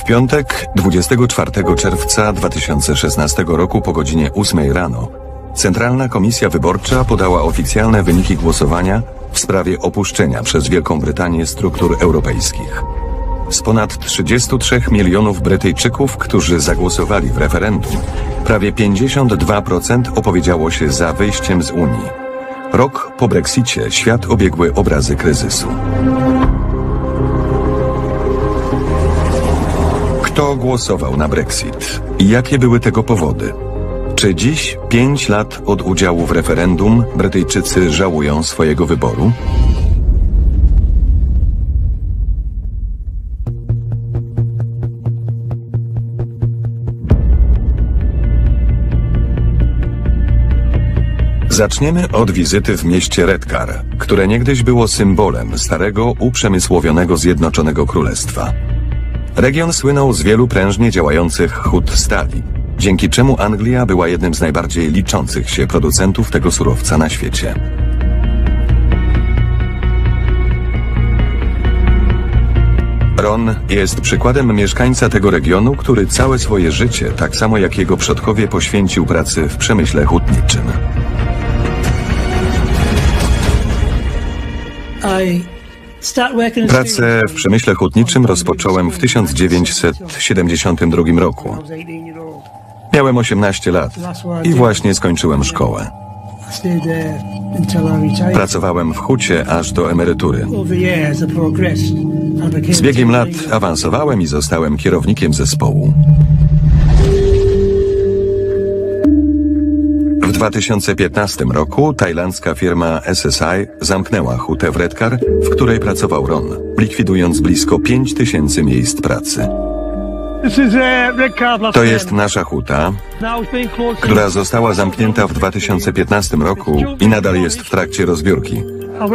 W piątek, 24 czerwca 2016 roku po godzinie 8 rano Centralna Komisja Wyborcza podała oficjalne wyniki głosowania w sprawie opuszczenia przez Wielką Brytanię struktur europejskich. Z ponad 33 milionów Brytyjczyków, którzy zagłosowali w referendum, prawie 52% opowiedziało się za wyjściem z Unii. Rok po Brexicie świat obiegły obrazy kryzysu. Kto głosował na Brexit i jakie były tego powody? Czy dziś, 5 lat od udziału w referendum, Brytyjczycy żałują swojego wyboru? Zaczniemy od wizyty w mieście Redcar, które niegdyś było symbolem starego, uprzemysłowionego Zjednoczonego Królestwa. Region słynął z wielu prężnie działających hut stali, dzięki czemu Anglia była jednym z najbardziej liczących się producentów tego surowca na świecie. Ron jest przykładem mieszkańca tego regionu, który całe swoje życie, tak samo jak jego przodkowie, poświęcił pracy w przemyśle hutniczym. Pracę w przemyśle hutniczym rozpocząłem w 1972 roku. Miałem 18 lat i właśnie skończyłem szkołę. Pracowałem w hucie aż do emerytury. Z biegiem lat awansowałem i zostałem kierownikiem zespołu. W 2015 roku tajlandzka firma SSI zamknęła hutę w Redcar, w której pracował Ron, likwidując blisko 5000 miejsc pracy. To jest nasza huta, która została zamknięta w 2015 roku i nadal jest w trakcie rozbiórki.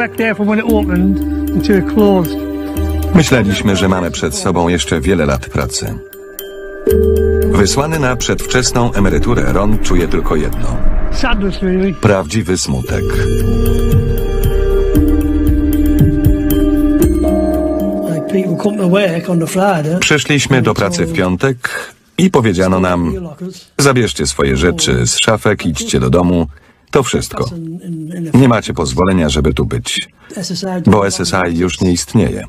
Myśleliśmy, że mamy przed sobą jeszcze wiele lat pracy. Wysłany na przedwczesną emeryturę, Ron czuje tylko jedno. Prawdziwy smutek. Przyszliśmy do pracy w piątek i powiedziano nam: zabierzcie swoje rzeczy z szafek, idźcie do domu. To wszystko. Nie macie pozwolenia, żeby tu być, bo SSI już nie istnieje.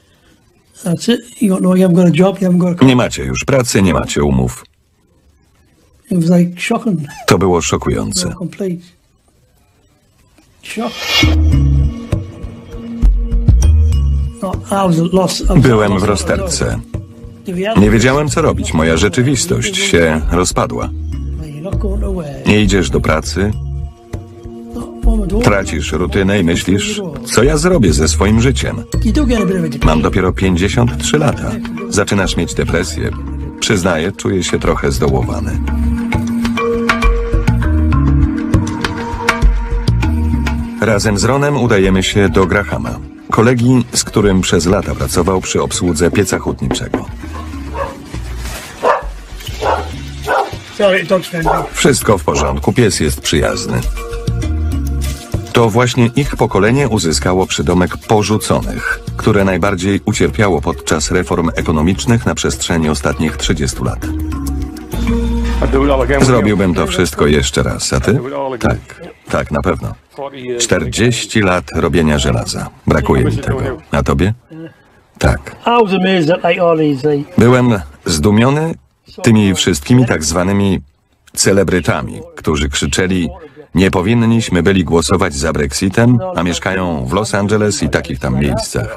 Nie macie już pracy, nie macie umów. To było szokujące. Byłem w rozterce. Nie wiedziałem, co robić. Moja rzeczywistość się rozpadła. Nie idziesz do pracy, tracisz rutynę i myślisz, co ja zrobię ze swoim życiem. Mam dopiero 53 lata. Zaczynasz mieć depresję. Przyznaję, czuję się trochę zdołowany. Razem z Ronem udajemy się do Grahama, kolegi, z którym przez lata pracował przy obsłudze pieca hutniczego. Wszystko w porządku, pies jest przyjazny. To właśnie ich pokolenie uzyskało przydomek porzuconych, które najbardziej ucierpiało podczas reform ekonomicznych na przestrzeni ostatnich 30 lat. Zrobiłbym to wszystko jeszcze raz, a ty? Tak, na pewno. 40 lat robienia żelaza. Brakuje mi tego. A tobie? Tak. Byłem zdumiony tymi wszystkimi tak zwanymi celebrytami, którzy krzyczeli: nie powinniśmy byli głosować za Brexitem, a mieszkają w Los Angeles i takich tam miejscach.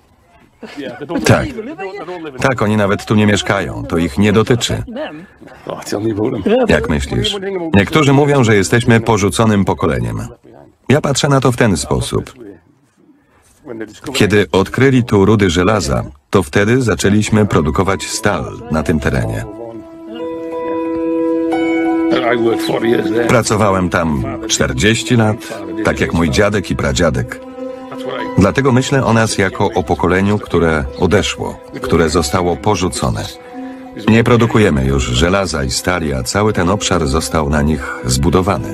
Tak, oni nawet tu nie mieszkają, to ich nie dotyczy. Jak myślisz? Niektórzy mówią, że jesteśmy porzuconym pokoleniem. Ja patrzę na to w ten sposób. Kiedy odkryli tu rudy żelaza, to wtedy zaczęliśmy produkować stal na tym terenie. Pracowałem tam 40 lat, tak jak mój dziadek i pradziadek. Dlatego myślę o nas jako o pokoleniu, które odeszło, które zostało porzucone. Nie produkujemy już żelaza i stali, a cały ten obszar został na nich zbudowany.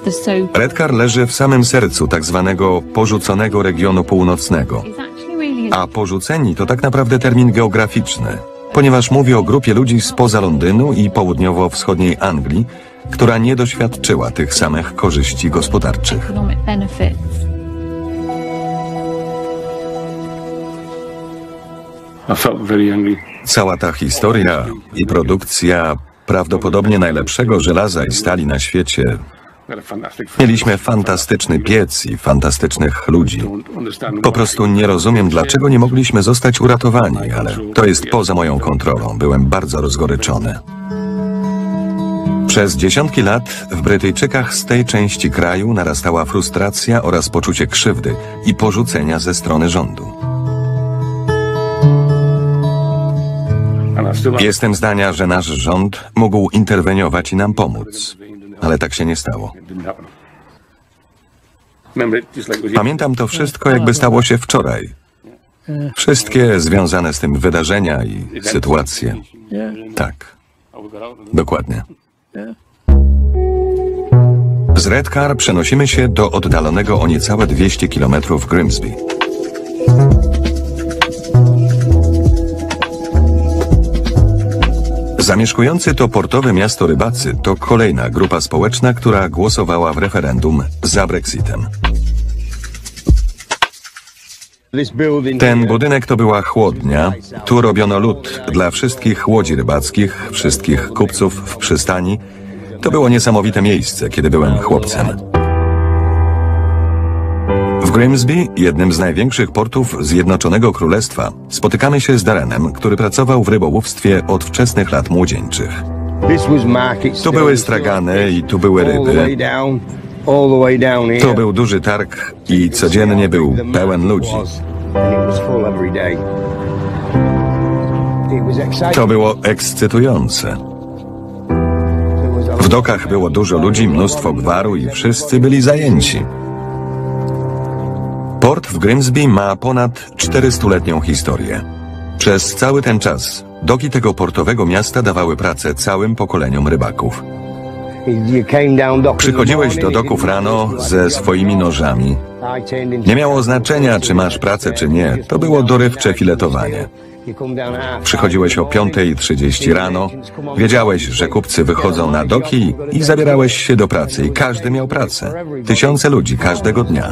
Redcar leży w samym sercu tak zwanego porzuconego regionu północnego. A porzuceni to tak naprawdę termin geograficzny, ponieważ mówi o grupie ludzi spoza Londynu i południowo-wschodniej Anglii, która nie doświadczyła tych samych korzyści gospodarczych. Cała ta historia i produkcja prawdopodobnie najlepszego żelaza i stali na świecie. Mieliśmy fantastyczny piec i fantastycznych ludzi. Po prostu nie rozumiem, dlaczego nie mogliśmy zostać uratowani, ale to jest poza moją kontrolą. Byłem bardzo rozgoryczony. Przez dziesiątki lat w Brytyjczykach z tej części kraju narastała frustracja oraz poczucie krzywdy i porzucenia ze strony rządu. Jestem zdania, że nasz rząd mógł interweniować i nam pomóc, ale tak się nie stało. Pamiętam to wszystko, jakby stało się wczoraj. Wszystkie związane z tym wydarzenia i sytuacje. Tak, dokładnie. Z Redcar przenosimy się do oddalonego o niecałe 200 km Grimsby. Zamieszkujący to portowe miasto rybacy to kolejna grupa społeczna, która głosowała w referendum za Brexitem. Ten budynek to była chłodnia. Tu robiono lód dla wszystkich łodzi rybackich, wszystkich kupców w przystani. To było niesamowite miejsce, kiedy byłem chłopcem. W Grimsby, jednym z największych portów Zjednoczonego Królestwa, spotykamy się z Darrenem, który pracował w rybołówstwie od wczesnych lat młodzieńczych. Tu były stragany i tu były ryby. To był duży targ i codziennie był pełen ludzi. To było ekscytujące. W dokach było dużo ludzi, mnóstwo gwaru i wszyscy byli zajęci. Port w Grimsby ma ponad 400-letnią historię. Przez cały ten czas doki tego portowego miasta dawały pracę całym pokoleniom rybaków. Przychodziłeś do doków rano ze swoimi nożami. Nie miało znaczenia, czy masz pracę, czy nie. To było dorywcze filetowanie. Przychodziłeś o 5:30 rano, wiedziałeś, że kupcy wychodzą na doki i zabierałeś się do pracy i każdy miał pracę. Tysiące ludzi każdego dnia.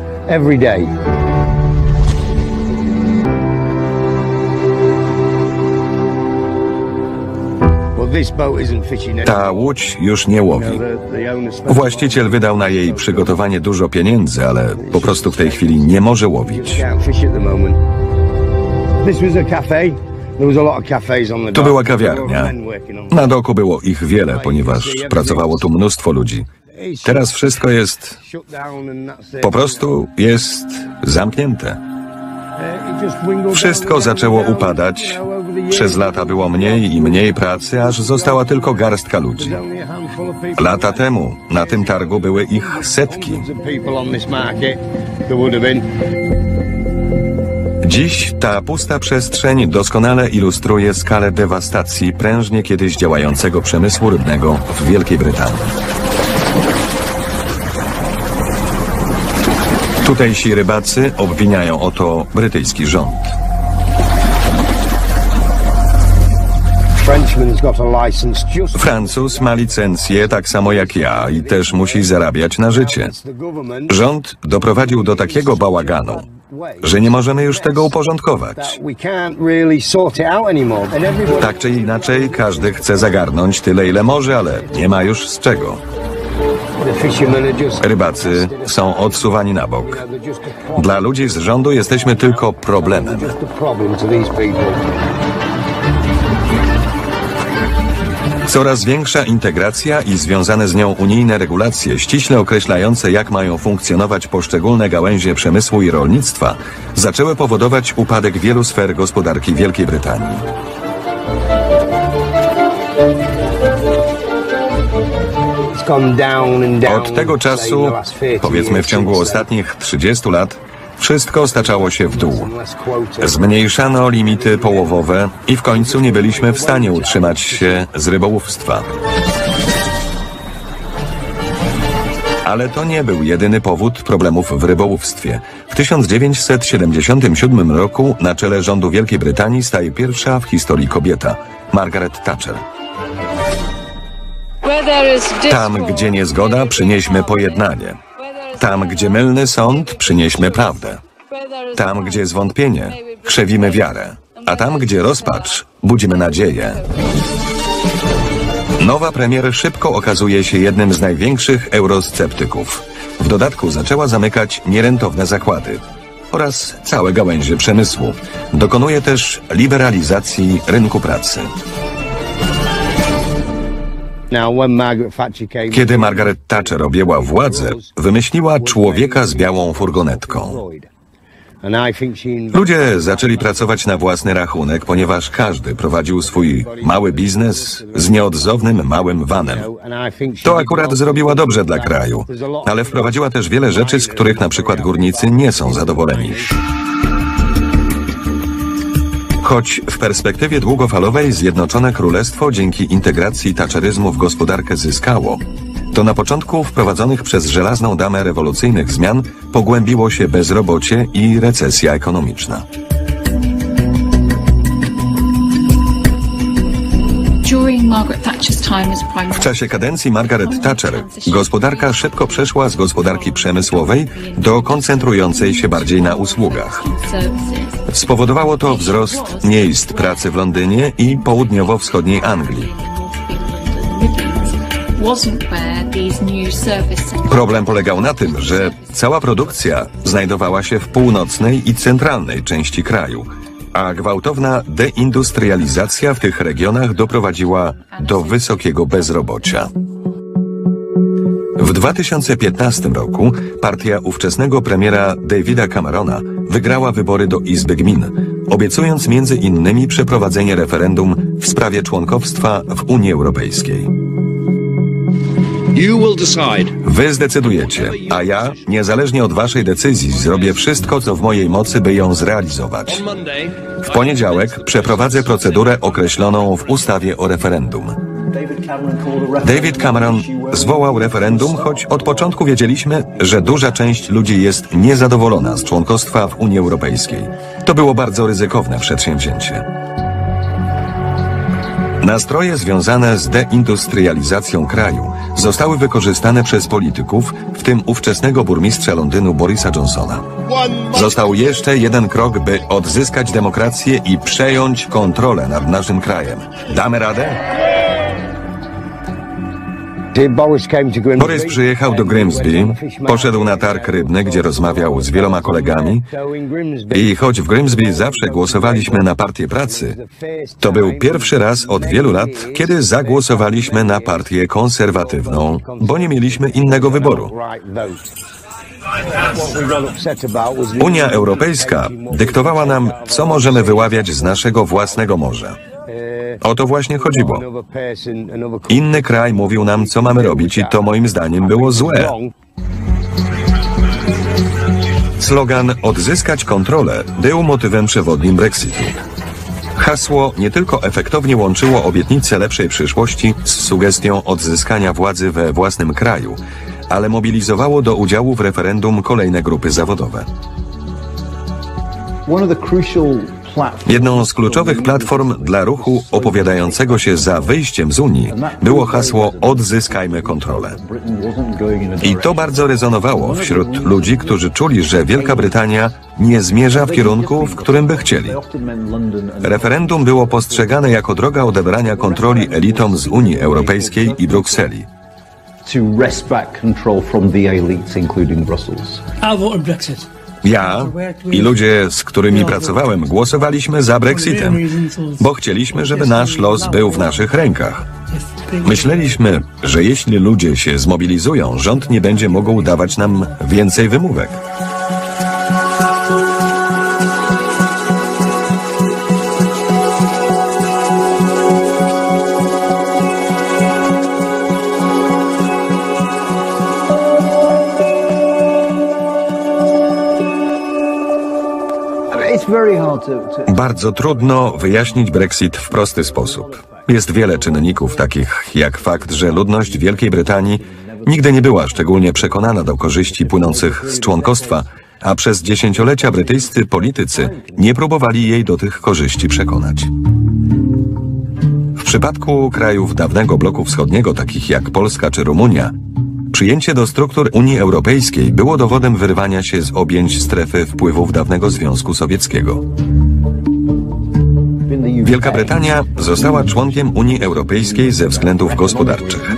Ta łódź już nie łowi. Właściciel wydał na jej przygotowanie dużo pieniędzy, ale po prostu w tej chwili nie może łowić. To była kawiarnia. Na doku było ich wiele, ponieważ pracowało tu mnóstwo ludzi. Teraz wszystko jest... po prostu jest zamknięte. Wszystko zaczęło upadać. Przez lata było mniej i mniej pracy, aż została tylko garstka ludzi. Lata temu na tym targu były ich setki. Dziś ta pusta przestrzeń doskonale ilustruje skalę dewastacji prężnie kiedyś działającego przemysłu rybnego w Wielkiej Brytanii. Tutejsi rybacy obwiniają o to brytyjski rząd. Francuz ma licencję tak samo jak ja i też musi zarabiać na życie. Rząd doprowadził do takiego bałaganu, że nie możemy już tego uporządkować. Tak czy inaczej, każdy chce zagarnąć tyle, ile może, ale nie ma już z czego. Rybacy są odsuwani na bok. Dla ludzi z rządu jesteśmy tylko problemem. Coraz większa integracja i związane z nią unijne regulacje ściśle określające, jak mają funkcjonować poszczególne gałęzie przemysłu i rolnictwa, zaczęły powodować upadek wielu sfer gospodarki Wielkiej Brytanii. Od tego czasu, powiedzmy w ciągu ostatnich 30 lat, wszystko staczało się w dół. Zmniejszano limity połowowe i w końcu nie byliśmy w stanie utrzymać się z rybołówstwa. Ale to nie był jedyny powód problemów w rybołówstwie. W 1977 roku na czele rządu Wielkiej Brytanii staje pierwsza w historii kobieta, Margaret Thatcher. Tam, gdzie niezgoda, przynieśmy pojednanie. Tam, gdzie mylny sąd, przynieśmy prawdę. Tam, gdzie zwątpienie, krzewimy wiarę. A tam, gdzie rozpacz, budzimy nadzieję. Nowa premier szybko okazuje się jednym z największych eurosceptyków. W dodatku zaczęła zamykać nierentowne zakłady oraz całe gałęzie przemysłu. Dokonuje też liberalizacji rynku pracy. Kiedy Margaret Thatcher objęła władzę, wymyśliła człowieka z białą furgonetką. Ludzie zaczęli pracować na własny rachunek, ponieważ każdy prowadził swój mały biznes z nieodzownym małym vanem. To akurat zrobiła dobrze dla kraju, ale wprowadziła też wiele rzeczy, z których na przykład górnicy nie są zadowoleni. Choć w perspektywie długofalowej Zjednoczone Królestwo dzięki integracji thatcheryzmu w gospodarkę zyskało, to na początku wprowadzonych przez żelazną damę rewolucyjnych zmian pogłębiło się bezrobocie i recesja ekonomiczna. W czasie kadencji Margaret Thatcher gospodarka szybko przeszła z gospodarki przemysłowej do koncentrującej się bardziej na usługach. Spowodowało to wzrost miejsc pracy w Londynie i południowo-wschodniej Anglii. Problem polegał na tym, że cała produkcja znajdowała się w północnej i centralnej części kraju, a gwałtowna deindustrializacja w tych regionach doprowadziła do wysokiego bezrobocia. W 2015 roku partia ówczesnego premiera Davida Camerona wygrała wybory do Izby Gmin, obiecując między innymi przeprowadzenie referendum w sprawie członkostwa w Unii Europejskiej. Wy zdecydujecie, a ja, niezależnie od waszej decyzji, zrobię wszystko, co w mojej mocy, by ją zrealizować. W poniedziałek przeprowadzę procedurę określoną w ustawie o referendum. David Cameron zwołał referendum, choć od początku wiedzieliśmy, że duża część ludzi jest niezadowolona z członkostwa w Unii Europejskiej. To było bardzo ryzykowne przedsięwzięcie. Nastroje związane z deindustrializacją kraju zostały wykorzystane przez polityków, w tym ówczesnego burmistrza Londynu Borisa Johnsona. Został jeszcze jeden krok, by odzyskać demokrację i przejąć kontrolę nad naszym krajem. Damy radę? Boris przyjechał do Grimsby, poszedł na targ rybny, gdzie rozmawiał z wieloma kolegami i choć w Grimsby zawsze głosowaliśmy na Partię Pracy, to był pierwszy raz od wielu lat, kiedy zagłosowaliśmy na partię konserwatywną, bo nie mieliśmy innego wyboru. Unia Europejska dyktowała nam, co możemy wyławiać z naszego własnego morza. O to właśnie chodziło. Inny kraj mówił nam, co mamy robić i to moim zdaniem było złe. Slogan „Odzyskać kontrolę” był motywem przewodnim Brexitu. Hasło nie tylko efektownie łączyło obietnice lepszej przyszłości z sugestią odzyskania władzy we własnym kraju, ale mobilizowało do udziału w referendum kolejne grupy zawodowe. Jedną z kluczowych platform dla ruchu opowiadającego się za wyjściem z Unii było hasło „Odzyskajmy kontrolę”. I to bardzo rezonowało wśród ludzi, którzy czuli, że Wielka Brytania nie zmierza w kierunku, w którym by chcieli. Referendum było postrzegane jako droga odebrania kontroli elitom z Unii Europejskiej i Brukseli. Ja i ludzie, z którymi pracowałem, głosowaliśmy za Brexitem, bo chcieliśmy, żeby nasz los był w naszych rękach. Myśleliśmy, że jeśli ludzie się zmobilizują, rząd nie będzie mógł dawać nam więcej wymówek. Bardzo trudno wyjaśnić Brexit w prosty sposób. Jest wiele czynników, takich jak fakt, że ludność Wielkiej Brytanii nigdy nie była szczególnie przekonana do korzyści płynących z członkostwa, a przez dziesięciolecia brytyjscy politycy nie próbowali jej do tych korzyści przekonać. W przypadku krajów dawnego bloku wschodniego, takich jak Polska czy Rumunia, przyjęcie do struktur Unii Europejskiej było dowodem wyrwania się z objęć strefy wpływów dawnego Związku Sowieckiego. Wielka Brytania została członkiem Unii Europejskiej ze względów gospodarczych.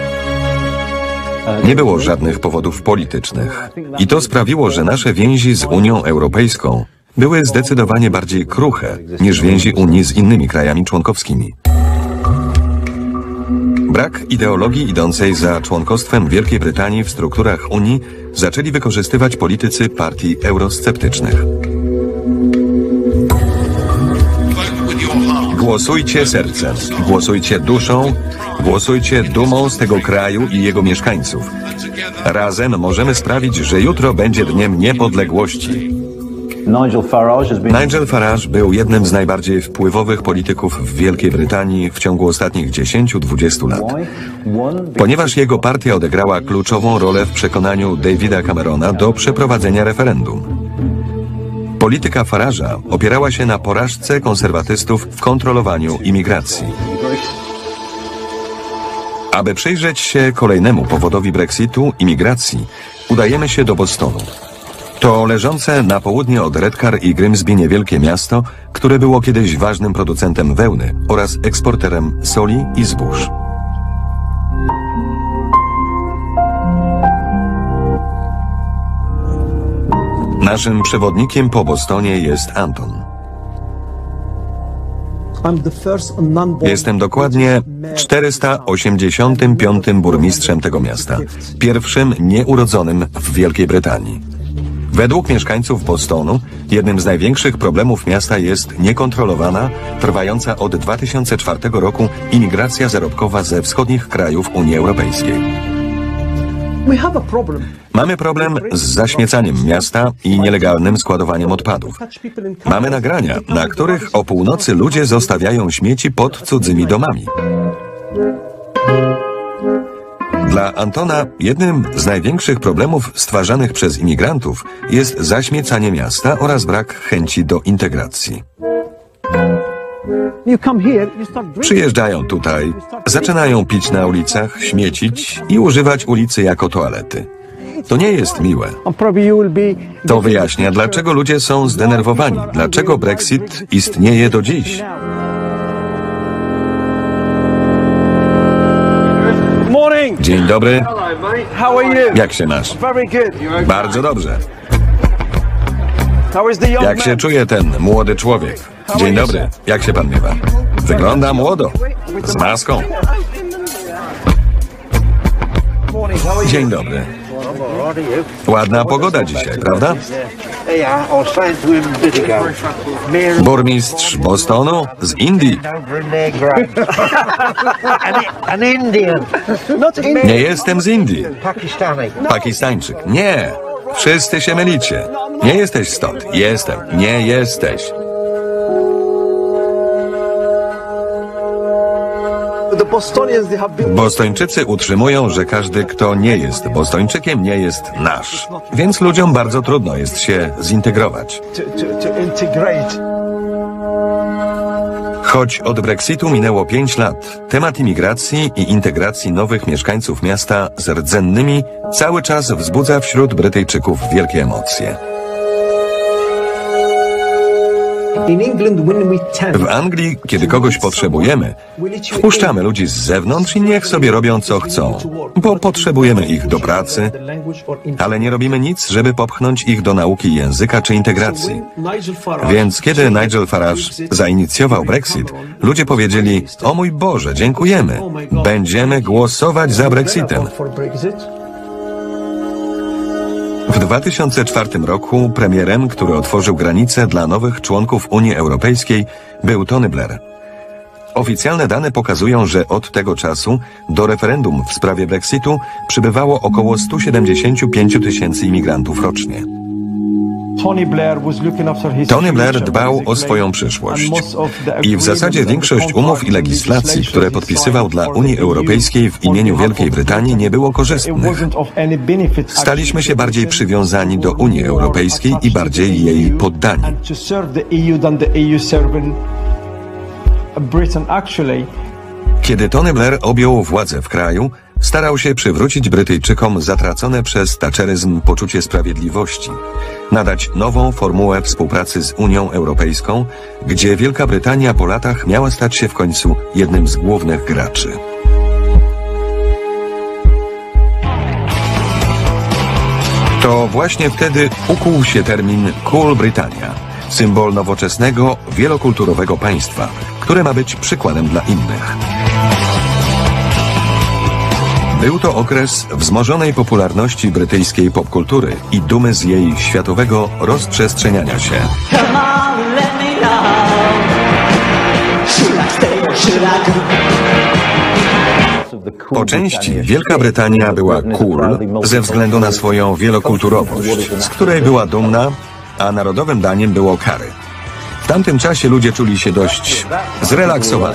Nie było żadnych powodów politycznych i to sprawiło, że nasze więzi z Unią Europejską były zdecydowanie bardziej kruche niż więzi Unii z innymi krajami członkowskimi. Brak ideologii idącej za członkostwem Wielkiej Brytanii w strukturach Unii zaczęli wykorzystywać politycy partii eurosceptycznych. Głosujcie sercem, głosujcie duszą, głosujcie dumą z tego kraju i jego mieszkańców. Razem możemy sprawić, że jutro będzie dniem niepodległości. Nigel Farage był jednym z najbardziej wpływowych polityków w Wielkiej Brytanii w ciągu ostatnich 10-20 lat. Ponieważ jego partia odegrała kluczową rolę w przekonaniu Davida Camerona do przeprowadzenia referendum. Polityka Farage'a opierała się na porażce konserwatystów w kontrolowaniu imigracji. Aby przyjrzeć się kolejnemu powodowi Brexitu, imigracji, udajemy się do Bostonu. To leżące na południe od Redcar i Grimsby niewielkie miasto, które było kiedyś ważnym producentem wełny oraz eksporterem soli i zbóż. Naszym przewodnikiem po Bostonie jest Anton. Jestem dokładnie 485. burmistrzem tego miasta, pierwszym nieurodzonym w Wielkiej Brytanii. Według mieszkańców Bostonu jednym z największych problemów miasta jest niekontrolowana, trwająca od 2004 roku imigracja zarobkowa ze wschodnich krajów Unii Europejskiej. Mamy problem z zaśmiecaniem miasta i nielegalnym składowaniem odpadów. Mamy nagrania, na których o północy ludzie zostawiają śmieci pod cudzymi domami. Dla Antona jednym z największych problemów stwarzanych przez imigrantów jest zaśmiecanie miasta oraz brak chęci do integracji. Przyjeżdżają tutaj, zaczynają pić na ulicach, śmiecić i używać ulicy jako toalety. To nie jest miłe. To wyjaśnia, dlaczego ludzie są zdenerwowani, dlaczego Brexit istnieje do dziś. Dzień dobry. Jak się masz? Bardzo dobrze. Jak się czuje ten młody człowiek? Dzień dobry. Jak się pan miewa? Wygląda młodo. Z maską. Dzień dobry. Ładna pogoda dzisiaj, prawda? Burmistrz Bostonu z Indii. Nie jestem z Indii. Pakistańczyk. Nie. Wszyscy się mylicie. Nie jesteś stąd. Jestem. Nie jesteś. Bostończycy utrzymują, że każdy, kto nie jest Bostończykiem, nie jest nasz. Więc ludziom bardzo trudno jest się zintegrować. Choć od Brexitu minęło 5 lat, temat imigracji i integracji nowych mieszkańców miasta z rdzennymi cały czas wzbudza wśród Brytyjczyków wielkie emocje. W Anglii, kiedy kogoś potrzebujemy, wpuszczamy ludzi z zewnątrz i niech sobie robią co chcą, bo potrzebujemy ich do pracy, ale nie robimy nic, żeby popchnąć ich do nauki języka czy integracji. Więc kiedy Nigel Farage zainicjował Brexit, ludzie powiedzieli: o mój Boże, dziękujemy, będziemy głosować za Brexitem. W 2004 roku premierem, który otworzył granice dla nowych członków Unii Europejskiej, był Tony Blair. Oficjalne dane pokazują, że od tego czasu do referendum w sprawie Brexitu przybywało około 175 000 imigrantów rocznie. Tony Blair dbał o swoją przyszłość i w zasadzie większość umów i legislacji, które podpisywał dla Unii Europejskiej w imieniu Wielkiej Brytanii, nie było korzystnych. Staliśmy się bardziej przywiązani do Unii Europejskiej i bardziej jej poddani. Kiedy Tony Blair objął władzę w kraju, starał się przywrócić Brytyjczykom zatracone przez thatcheryzm poczucie sprawiedliwości, nadać nową formułę współpracy z Unią Europejską, gdzie Wielka Brytania po latach miała stać się w końcu jednym z głównych graczy. To właśnie wtedy ukuł się termin Cool Britannia, symbol nowoczesnego, wielokulturowego państwa, które ma być przykładem dla innych. Był to okres wzmożonej popularności brytyjskiej popkultury i dumy z jej światowego rozprzestrzeniania się. Po części Wielka Brytania była cool ze względu na swoją wielokulturowość, z której była dumna, a narodowym daniem było curry. W tamtym czasie ludzie czuli się dość zrelaksowani.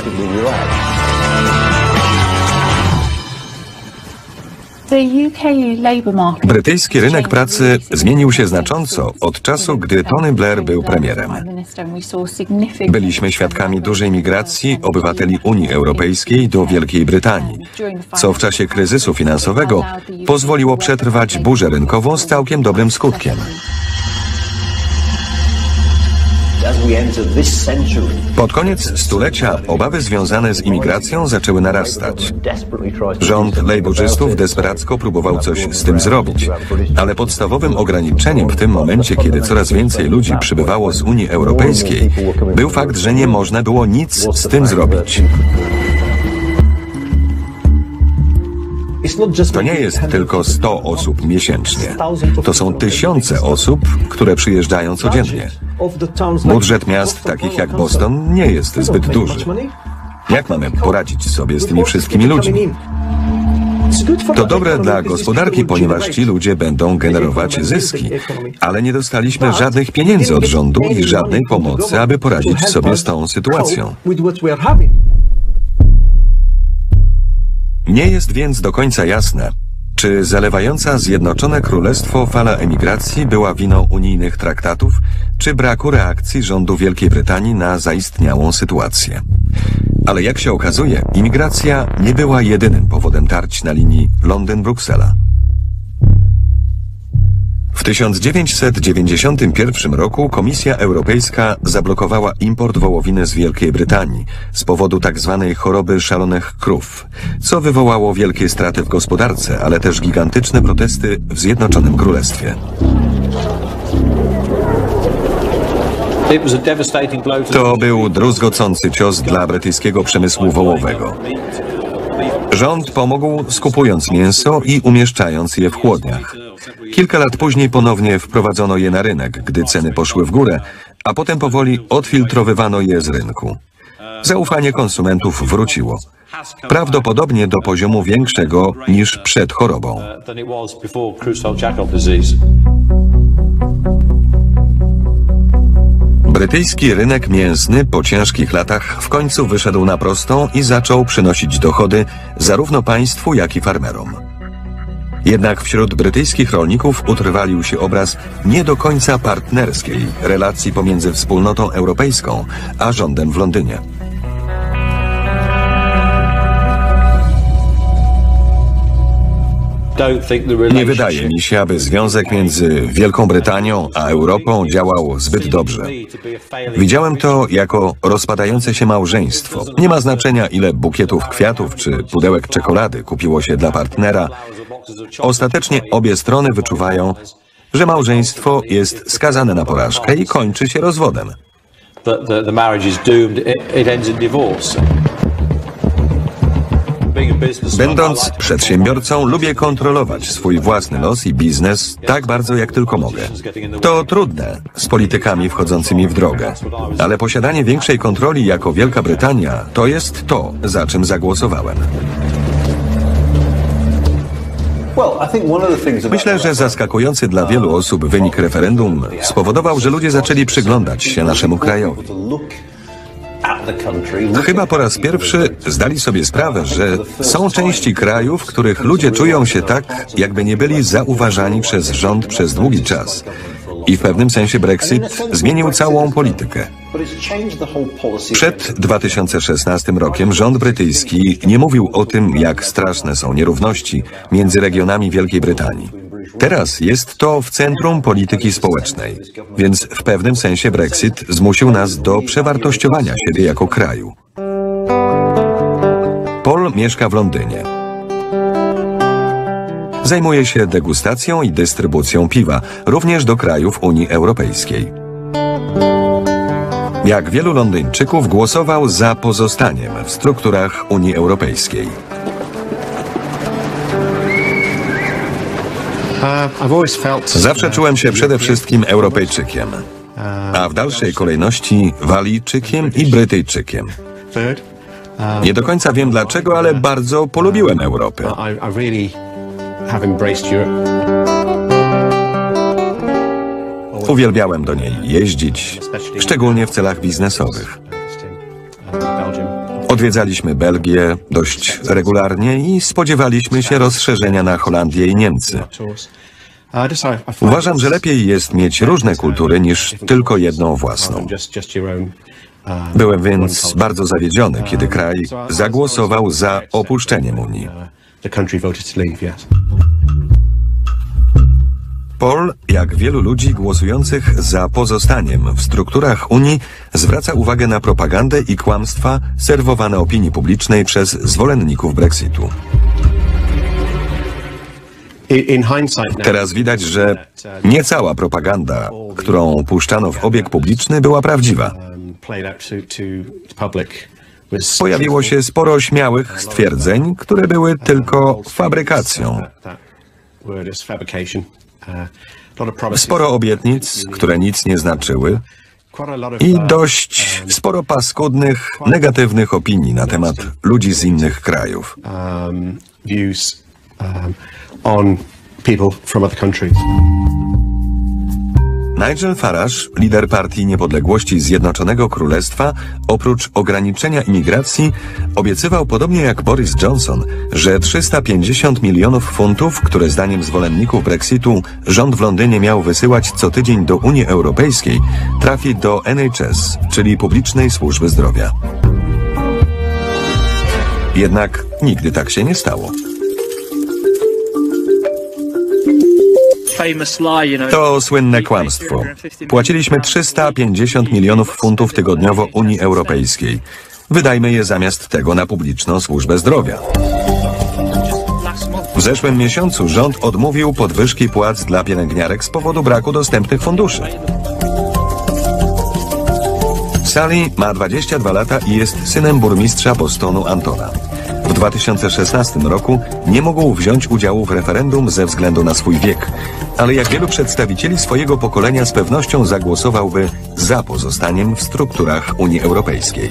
Brytyjski rynek pracy zmienił się znacząco od czasu, gdy Tony Blair był premierem. Byliśmy świadkami dużej migracji obywateli Unii Europejskiej do Wielkiej Brytanii, co w czasie kryzysu finansowego pozwoliło przetrwać burzę rynkową z całkiem dobrym skutkiem. Pod koniec stulecia obawy związane z imigracją zaczęły narastać. Rząd lejburzystów desperacko próbował coś z tym zrobić, ale podstawowym ograniczeniem w tym momencie, kiedy coraz więcej ludzi przybywało z Unii Europejskiej, był fakt, że nie można było nic z tym zrobić. To nie jest tylko 100 osób miesięcznie. To są tysiące osób, które przyjeżdżają codziennie. Budżet miast takich jak Boston nie jest zbyt duży. Jak mamy poradzić sobie z tymi wszystkimi ludźmi? To dobre dla gospodarki, ponieważ ci ludzie będą generować zyski, ale nie dostaliśmy żadnych pieniędzy od rządu i żadnej pomocy, aby poradzić sobie z tą sytuacją. Nie jest więc do końca jasne, czy zalewająca Zjednoczone Królestwo fala emigracji była winą unijnych traktatów, czy braku reakcji rządu Wielkiej Brytanii na zaistniałą sytuację. Ale jak się okazuje, imigracja nie była jedynym powodem tarć na linii Londyn-Bruksela. W 1991 roku Komisja Europejska zablokowała import wołowiny z Wielkiej Brytanii z powodu tzw. choroby szalonych krów, co wywołało wielkie straty w gospodarce, ale też gigantyczne protesty w Zjednoczonym Królestwie. To był druzgocący cios dla brytyjskiego przemysłu wołowego. Rząd pomógł, skupując mięso i umieszczając je w chłodniach. Kilka lat później ponownie wprowadzono je na rynek, gdy ceny poszły w górę, a potem powoli odfiltrowywano je z rynku. Zaufanie konsumentów wróciło. Prawdopodobnie do poziomu większego niż przed chorobą. Brytyjski rynek mięsny po ciężkich latach w końcu wyszedł na prostą i zaczął przynosić dochody zarówno państwu, jak i farmerom. Jednak wśród brytyjskich rolników utrwalił się obraz nie do końca partnerskiej relacji pomiędzy Wspólnotą Europejską a rządem w Londynie. Nie wydaje mi się, aby związek między Wielką Brytanią a Europą działał zbyt dobrze. Widziałem to jako rozpadające się małżeństwo. Nie ma znaczenia, ile bukietów kwiatów czy pudełek czekolady kupiło się dla partnera. Ostatecznie obie strony wyczuwają, że małżeństwo jest skazane na porażkę i kończy się rozwodem. Będąc przedsiębiorcą, lubię kontrolować swój własny los i biznes tak bardzo, jak tylko mogę. To trudne z politykami wchodzącymi w drogę, ale posiadanie większej kontroli jako Wielka Brytania to jest to, za czym zagłosowałem. Myślę, że zaskakujący dla wielu osób wynik referendum spowodował, że ludzie zaczęli przyglądać się naszemu krajowi. Chyba po raz pierwszy zdali sobie sprawę, że są części kraju, w których ludzie czują się tak, jakby nie byli zauważani przez rząd przez długi czas. I w pewnym sensie Brexit zmienił całą politykę. Przed 2016 rokiem rząd brytyjski nie mówił o tym, jak straszne są nierówności między regionami Wielkiej Brytanii. Teraz jest to w centrum polityki społecznej, więc w pewnym sensie Brexit zmusił nas do przewartościowania siebie jako kraju. Paul mieszka w Londynie. Zajmuje się degustacją i dystrybucją piwa, również do krajów Unii Europejskiej. Jak wielu Londyńczyków głosował za pozostaniem w strukturach Unii Europejskiej. Zawsze czułem się przede wszystkim Europejczykiem, a w dalszej kolejności Walijczykiem i Brytyjczykiem. Nie do końca wiem dlaczego, ale bardzo polubiłem Europę. Uwielbiałem do niej jeździć, szczególnie w celach biznesowych. Odwiedzaliśmy Belgię dość regularnie i spodziewaliśmy się rozszerzenia na Holandię i Niemcy. Uważam, że lepiej jest mieć różne kultury niż tylko jedną własną. Byłem więc bardzo zawiedziony, kiedy kraj zagłosował za opuszczeniem Unii. Paul, jak wielu ludzi głosujących za pozostaniem w strukturach Unii, zwraca uwagę na propagandę i kłamstwa serwowane opinii publicznej przez zwolenników Brexitu. Teraz widać, że nie cała propaganda, którą puszczano w obieg publiczny, była prawdziwa. Pojawiło się sporo śmiałych stwierdzeń, które były tylko fabrykacją. Sporo obietnic, które nic nie znaczyły i dość sporo paskudnych, negatywnych opinii na temat ludzi z innych krajów. Nigel Farage, lider Partii Niepodległości Zjednoczonego Królestwa, oprócz ograniczenia imigracji, obiecywał podobnie jak Boris Johnson, że 350 milionów funtów, które zdaniem zwolenników Brexitu rząd w Londynie miał wysyłać co tydzień do Unii Europejskiej, trafi do NHS, czyli Publicznej Służby Zdrowia. Jednak nigdy tak się nie stało. To słynne kłamstwo. Płaciliśmy 350 milionów funtów tygodniowo Unii Europejskiej. Wydajmy je zamiast tego na publiczną służbę zdrowia. W zeszłym miesiącu rząd odmówił podwyżki płac dla pielęgniarek z powodu braku dostępnych funduszy. Sally ma 22 lata i jest synem burmistrza Bostonu Antona. W 2016 roku nie mógł wziąć udziału w referendum ze względu na swój wiek, ale jak wielu przedstawicieli swojego pokolenia z pewnością zagłosowałby za pozostaniem w strukturach Unii Europejskiej.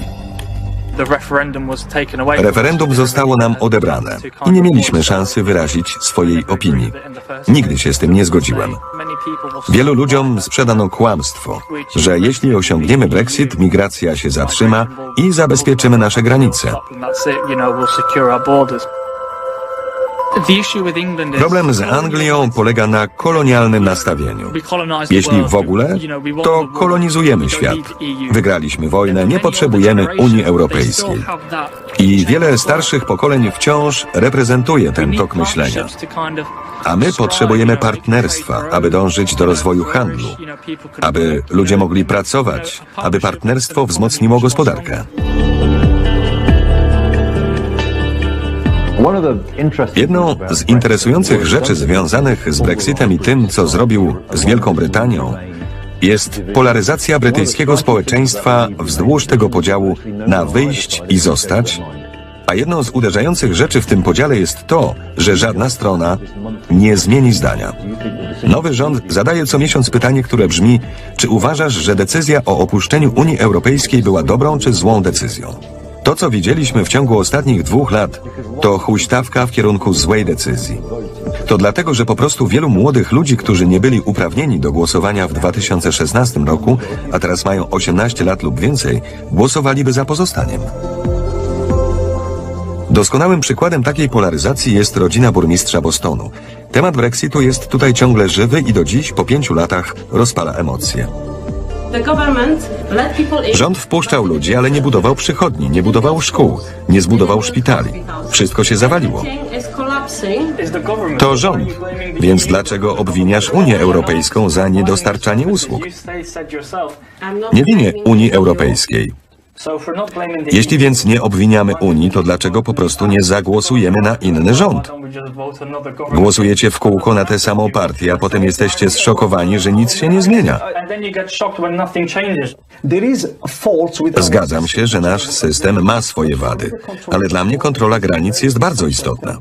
Referendum zostało nam odebrane i nie mieliśmy szansy wyrazić swojej opinii. Nigdy się z tym nie zgodziłem. Wielu ludziom sprzedano kłamstwo, że jeśli osiągniemy Brexit, migracja się zatrzyma i zabezpieczymy nasze granice. Problem z Anglią polega na kolonialnym nastawieniu. Jeśli w ogóle, to kolonizujemy świat. Wygraliśmy wojnę, nie potrzebujemy Unii Europejskiej. I wiele starszych pokoleń wciąż reprezentuje ten tok myślenia. A my potrzebujemy partnerstwa, aby dążyć do rozwoju handlu, aby ludzie mogli pracować, aby partnerstwo wzmocniło gospodarkę. Jedną z interesujących rzeczy związanych z Brexitem i tym, co zrobił z Wielką Brytanią, jest polaryzacja brytyjskiego społeczeństwa wzdłuż tego podziału na wyjść i zostać, a jedną z uderzających rzeczy w tym podziale jest to, że żadna strona nie zmieni zdania. Nowy rząd zadaje co miesiąc pytanie, które brzmi: czy uważasz, że decyzja o opuszczeniu Unii Europejskiej była dobrą czy złą decyzją? To, co widzieliśmy w ciągu ostatnich 2 lat, to huśtawka w kierunku złej decyzji. To dlatego, że po prostu wielu młodych ludzi, którzy nie byli uprawnieni do głosowania w 2016 roku, a teraz mają 18 lat lub więcej, głosowaliby za pozostaniem. Doskonałym przykładem takiej polaryzacji jest rodzina burmistrza Bostonu. Temat Brexitu jest tutaj ciągle żywy i do dziś, po 5 latach, rozpala emocje. Rząd wpuszczał ludzi, ale nie budował przychodni, nie budował szkół, nie zbudował szpitali. Wszystko się zawaliło. To rząd. Więc dlaczego obwiniasz Unię Europejską za niedostarczanie usług? Nie winię Unii Europejskiej. Jeśli więc nie obwiniamy Unii, to dlaczego po prostu nie zagłosujemy na inny rząd? Głosujecie w kółko na tę samą partię, a potem jesteście zszokowani, że nic się nie zmienia. Zgadzam się, że nasz system ma swoje wady, ale dla mnie kontrola granic jest bardzo istotna.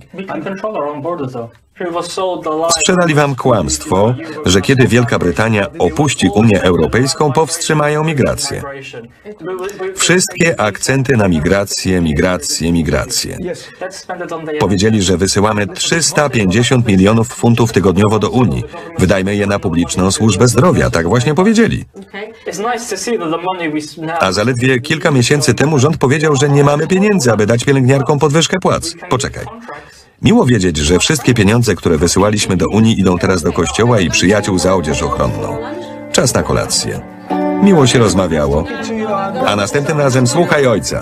Sprzedali wam kłamstwo, że kiedy Wielka Brytania opuści Unię Europejską, powstrzymają migrację. Wszystkie akcenty na migrację, migrację, migrację. Powiedzieli, że wysyłamy 350 milionów funtów tygodniowo do Unii. Wydajmy je na publiczną służbę zdrowia, tak właśnie powiedzieli. A zaledwie kilka miesięcy temu rząd powiedział, że nie mamy pieniędzy, aby dać pielęgniarkom podwyżkę płac. Poczekaj. Miło wiedzieć, że wszystkie pieniądze, które wysyłaliśmy do Unii, idą teraz do kościoła i przyjaciół za odzież ochronną. Czas na kolację. Miło się rozmawiało. A następnym razem słuchaj ojca.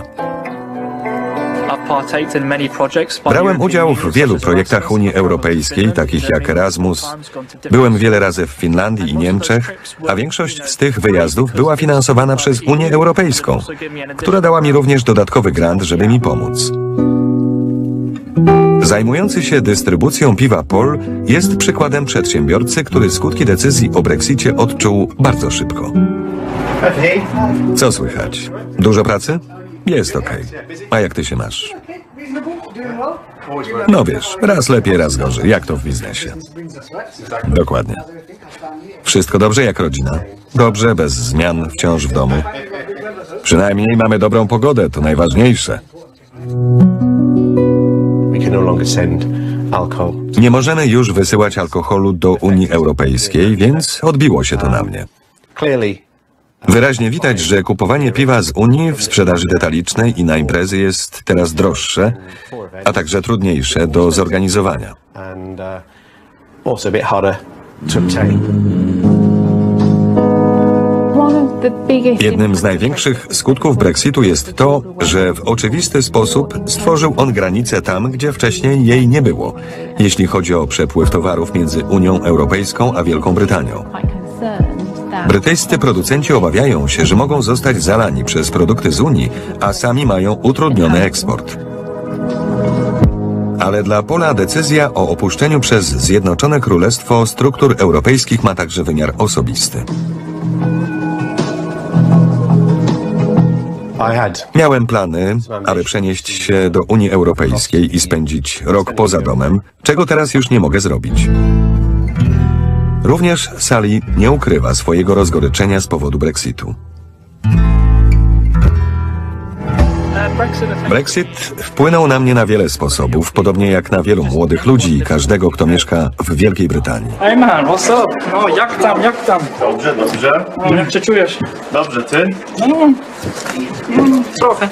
Brałem udział w wielu projektach Unii Europejskiej, takich jak Erasmus. Byłem wiele razy w Finlandii i Niemczech, a większość z tych wyjazdów była finansowana przez Unię Europejską, która dała mi również dodatkowy grant, żeby mi pomóc. Zajmujący się dystrybucją piwa Pol jest przykładem przedsiębiorcy, który skutki decyzji o Brexicie odczuł bardzo szybko. Co słychać? Dużo pracy? Jest okej. A jak ty się masz? No wiesz, raz lepiej, raz gorzej. Jak to w biznesie? Dokładnie. Wszystko dobrze jak rodzina? Dobrze, bez zmian, wciąż w domu. Przynajmniej mamy dobrą pogodę, to najważniejsze. Nie możemy już wysyłać alkoholu do Unii Europejskiej, więc odbiło się to na mnie. Wyraźnie widać, że kupowanie piwa z Unii w sprzedaży detalicznej i na imprezy jest teraz droższe, a także trudniejsze do zorganizowania. Jednym z największych skutków Brexitu jest to, że w oczywisty sposób stworzył on granicę tam, gdzie wcześniej jej nie było, jeśli chodzi o przepływ towarów między Unią Europejską a Wielką Brytanią. Brytyjscy producenci obawiają się, że mogą zostać zalani przez produkty z Unii, a sami mają utrudniony eksport. Ale dla Pola decyzja o opuszczeniu przez Zjednoczone Królestwo struktur europejskich ma także wymiar osobisty. Miałem plany, aby przenieść się do Unii Europejskiej i spędzić rok poza domem, czego teraz już nie mogę zrobić. Również Sally nie ukrywa swojego rozgoryczenia z powodu Brexitu. Brexit wpłynął na mnie na wiele sposobów, podobnie jak na wielu młodych ludzi i każdego, kto mieszka w Wielkiej Brytanii. Hey man, what's up? No, jak tam? Dobrze, dobrze. No, jak się czujesz? Dobrze, ty? Trochę.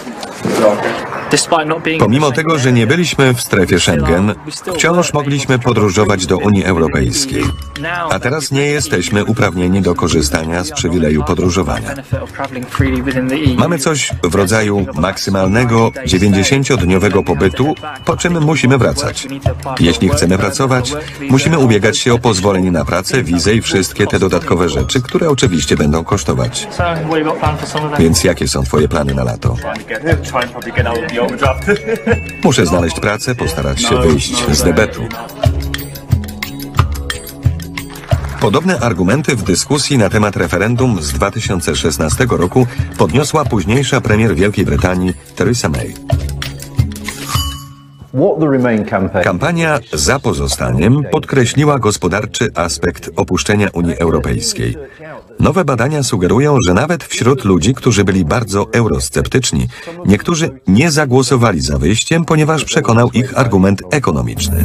Pomimo tego, że nie byliśmy w strefie Schengen, wciąż mogliśmy podróżować do Unii Europejskiej. A teraz nie jesteśmy uprawnieni do korzystania z przywileju podróżowania. Mamy coś w rodzaju maksymalnego 90-dniowego pobytu, po czym musimy wracać. Jeśli chcemy pracować, musimy ubiegać się o pozwolenie na pracę, wizę i wszystkie te dodatkowe rzeczy, które oczywiście będą kosztować. Więc jakie są twoje plany na lato? Muszę znaleźć pracę, postarać się wyjść z debetu. Podobne argumenty w dyskusji na temat referendum z 2016 roku podniosła późniejsza premier Wielkiej Brytanii Theresa May. Kampania za pozostaniem podkreśliła gospodarczy aspekt opuszczenia Unii Europejskiej. Nowe badania sugerują, że nawet wśród ludzi, którzy byli bardzo eurosceptyczni, niektórzy nie zagłosowali za wyjściem, ponieważ przekonał ich argument ekonomiczny.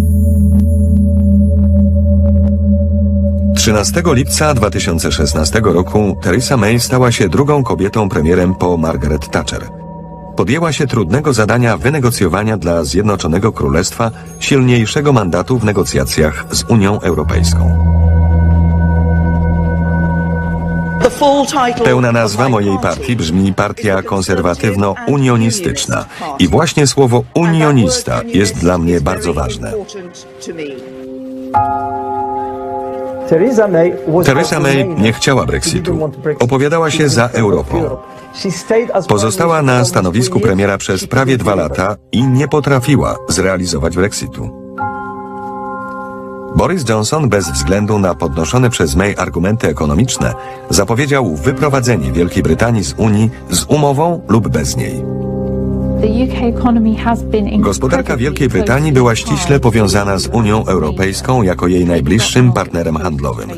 13 lipca 2016 roku Theresa May stała się drugą kobietą premierem po Margaret Thatcher. Podjęła się trudnego zadania wynegocjowania dla Zjednoczonego Królestwa silniejszego mandatu w negocjacjach z Unią Europejską. Pełna nazwa mojej partii brzmi Partia Konserwatywno-Unionistyczna i właśnie słowo unionista jest dla mnie bardzo ważne. Theresa May nie chciała Brexitu. Opowiadała się za Europą. Pozostała na stanowisku premiera przez prawie 2 lata i nie potrafiła zrealizować Brexitu. Boris Johnson, bez względu na podnoszone przez May argumenty ekonomiczne, zapowiedział wyprowadzenie Wielkiej Brytanii z Unii z umową lub bez niej. Gospodarka Wielkiej Brytanii była ściśle powiązana z Unią Europejską jako jej najbliższym partnerem handlowym.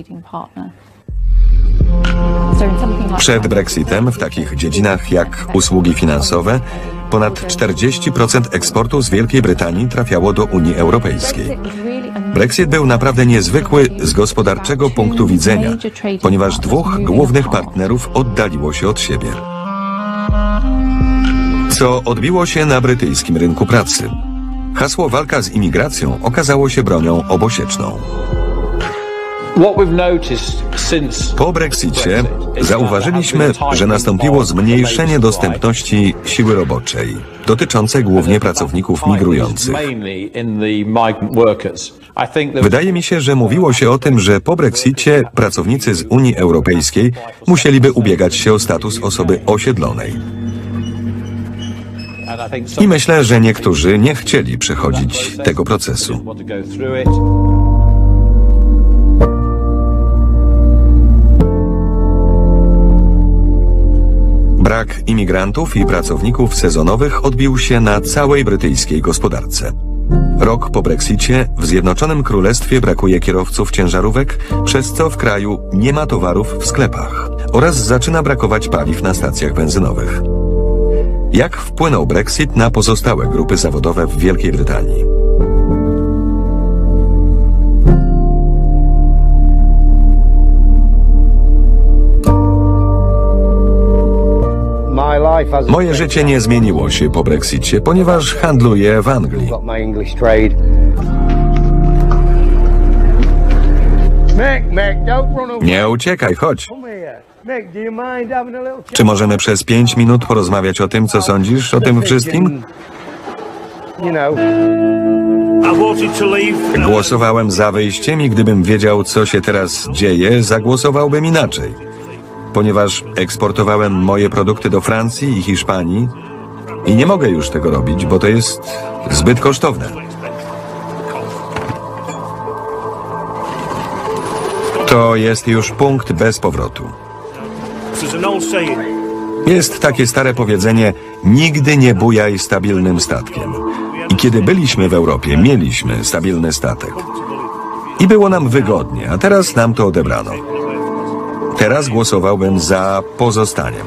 Przed Brexitem w takich dziedzinach jak usługi finansowe ponad 40% eksportu z Wielkiej Brytanii trafiało do Unii Europejskiej. Brexit był naprawdę niezwykły z gospodarczego punktu widzenia, ponieważ 2 głównych partnerów oddaliło się od siebie, co odbiło się na brytyjskim rynku pracy. Hasło walka z imigracją okazało się bronią obosieczną. Po Brexicie zauważyliśmy, że nastąpiło zmniejszenie dostępności siły roboczej, dotyczące głównie pracowników migrujących. Wydaje mi się, że mówiło się o tym, że po Brexicie pracownicy z Unii Europejskiej musieliby ubiegać się o status osoby osiedlonej. I myślę, że niektórzy nie chcieli przechodzić tego procesu. Brak imigrantów i pracowników sezonowych odbił się na całej brytyjskiej gospodarce. Rok po Brexicie w Zjednoczonym Królestwie brakuje kierowców ciężarówek, przez co w kraju nie ma towarów w sklepach oraz zaczyna brakować paliw na stacjach benzynowych. Jak wpłynął Brexit na pozostałe grupy zawodowe w Wielkiej Brytanii? Moje życie nie zmieniło się po Brexicie, ponieważ handluję w Anglii. Nie uciekaj, chodź. Czy możemy przez 5 minut porozmawiać o tym, co sądzisz o tym wszystkim? Głosowałem za wyjściem i gdybym wiedział, co się teraz dzieje, zagłosowałbym inaczej. Ponieważ eksportowałem moje produkty do Francji i Hiszpanii i nie mogę już tego robić, bo to jest zbyt kosztowne. To jest już punkt bez powrotu. Jest takie stare powiedzenie: nigdy nie bujaj stabilnym statkiem. I kiedy byliśmy w Europie, mieliśmy stabilny statek. I było nam wygodnie, a teraz nam to odebrano. Teraz głosowałbym za pozostaniem.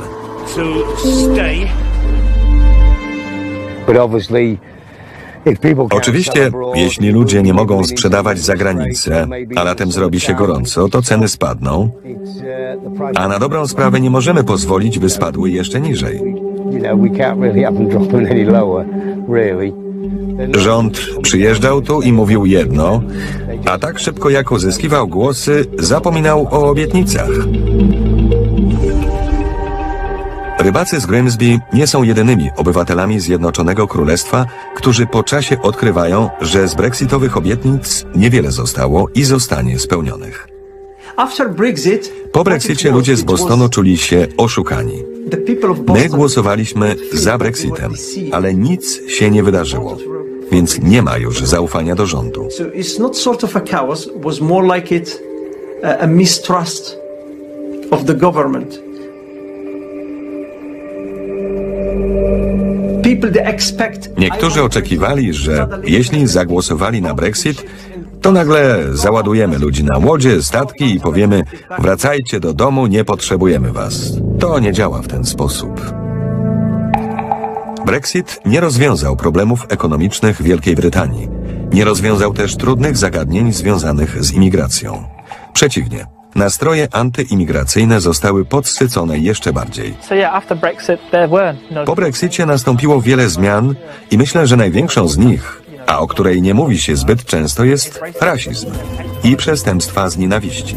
Oczywiście, jeśli ludzie nie mogą sprzedawać za granicę, a latem zrobi się gorąco, to ceny spadną, a na dobrą sprawę nie możemy pozwolić, by spadły jeszcze niżej. Rząd przyjeżdżał tu i mówił jedno, a tak szybko jak uzyskiwał głosy, zapominał o obietnicach. Rybacy z Grimsby nie są jedynymi obywatelami Zjednoczonego Królestwa, którzy po czasie odkrywają, że z brexitowych obietnic niewiele zostało i zostanie spełnionych. Po Brexicie ludzie z Bostonu czuli się oszukani. My głosowaliśmy za Brexitem, ale nic się nie wydarzyło, więc nie ma już zaufania do rządu. Niektórzy oczekiwali, że jeśli zagłosowali na Brexit, to nagle załadujemy ludzi na łodzie, statki i powiemy: wracajcie do domu, nie potrzebujemy was. To nie działa w ten sposób. Brexit nie rozwiązał problemów ekonomicznych Wielkiej Brytanii. Nie rozwiązał też trudnych zagadnień związanych z imigracją. Przeciwnie, nastroje antyimigracyjne zostały podsycone jeszcze bardziej. Po Brexicie nastąpiło wiele zmian i myślę, że największą z nich, a o której nie mówi się zbyt często, jest rasizm i przestępstwa z nienawiści.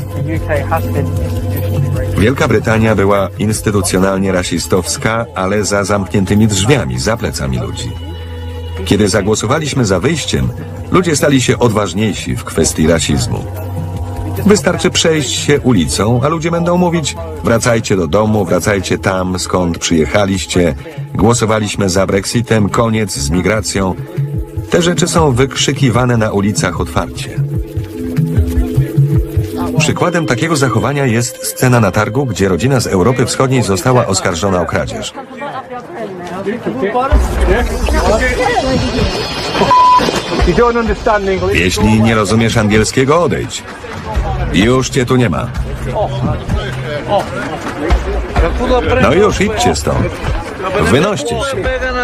Wielka Brytania była instytucjonalnie rasistowska, ale za zamkniętymi drzwiami, za plecami ludzi. Kiedy zagłosowaliśmy za wyjściem, ludzie stali się odważniejsi w kwestii rasizmu. Wystarczy przejść się ulicą, a ludzie będą mówić: wracajcie do domu, wracajcie tam, skąd przyjechaliście, głosowaliśmy za Brexitem, koniec z migracją. Te rzeczy są wykrzykiwane na ulicach otwarcie. Przykładem takiego zachowania jest scena na targu, gdzie rodzina z Europy Wschodniej została oskarżona o kradzież. Jeśli nie rozumiesz angielskiego, odejdź. Już cię tu nie ma. No już, idźcie stąd. Wynoście się.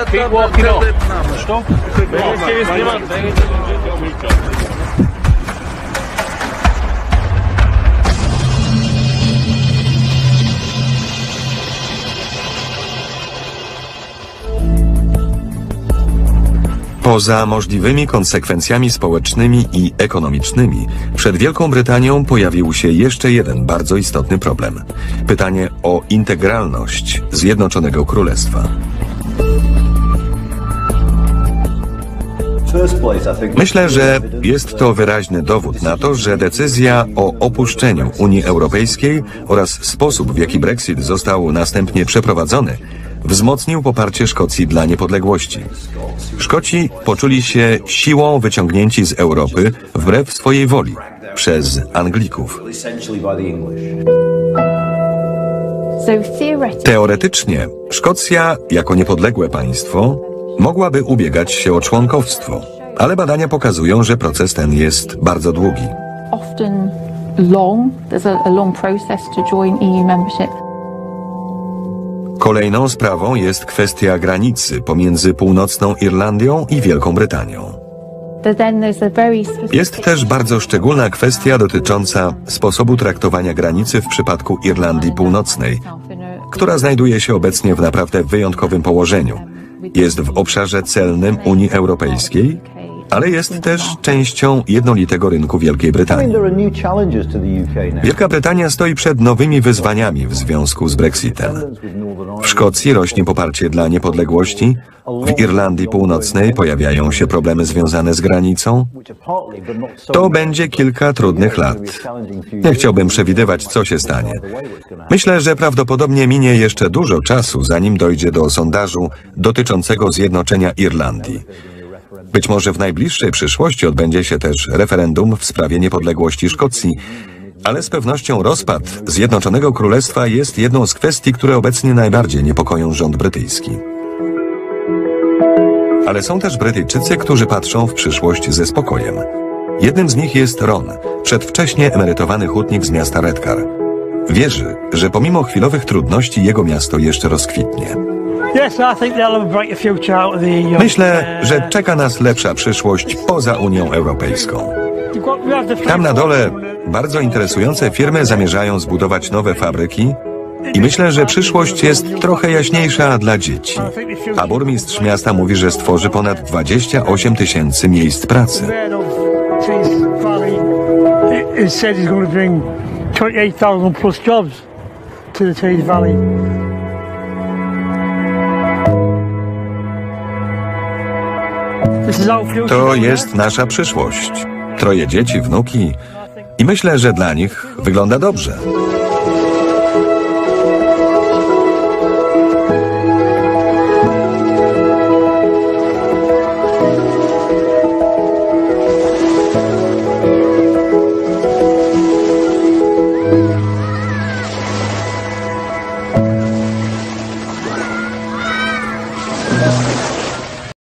Poza możliwymi konsekwencjami społecznymi i ekonomicznymi, przed Wielką Brytanią pojawił się jeszcze jeden bardzo istotny problem. Pytanie o integralność Zjednoczonego Królestwa. Myślę, że jest to wyraźny dowód na to, że decyzja o opuszczeniu Unii Europejskiej oraz sposób, w jaki Brexit został następnie przeprowadzony, wzmocnił poparcie Szkocji dla niepodległości. Szkoci poczuli się siłą wyciągnięci z Europy wbrew swojej woli przez Anglików. Teoretycznie Szkocja, jako niepodległe państwo, mogłaby ubiegać się o członkowstwo, ale badania pokazują, że proces ten jest bardzo długi. Kolejną sprawą jest kwestia granicy pomiędzy północną Irlandią i Wielką Brytanią. Jest też bardzo szczególna kwestia dotycząca sposobu traktowania granicy w przypadku Irlandii Północnej, która znajduje się obecnie w naprawdę wyjątkowym położeniu. Jest w obszarze celnym Unii Europejskiej, ale jest też częścią jednolitego rynku Wielkiej Brytanii. Wielka Brytania stoi przed nowymi wyzwaniami w związku z Brexitem. W Szkocji rośnie poparcie dla niepodległości, w Irlandii Północnej pojawiają się problemy związane z granicą. To będzie kilka trudnych lat. Nie chciałbym przewidywać, co się stanie. Myślę, że prawdopodobnie minie jeszcze dużo czasu, zanim dojdzie do sondażu dotyczącego zjednoczenia Irlandii. Być może w najbliższej przyszłości odbędzie się też referendum w sprawie niepodległości Szkocji, ale z pewnością rozpad Zjednoczonego Królestwa jest jedną z kwestii, które obecnie najbardziej niepokoją rząd brytyjski. Ale są też Brytyjczycy, którzy patrzą w przyszłość ze spokojem. Jednym z nich jest Ron, przedwcześnie emerytowany hutnik z miasta Redcar. Wierzy, że pomimo chwilowych trudności jego miasto jeszcze rozkwitnie. Myślę, że czeka nas lepsza przyszłość poza Unią Europejską. Tam na dole bardzo interesujące firmy zamierzają zbudować nowe fabryki i myślę, że przyszłość jest trochę jaśniejsza dla dzieci. A burmistrz miasta mówi, że stworzy ponad 28 000 miejsc pracy. To jest nasza przyszłość. 3 dzieci, wnuki i myślę, że dla nich wygląda dobrze.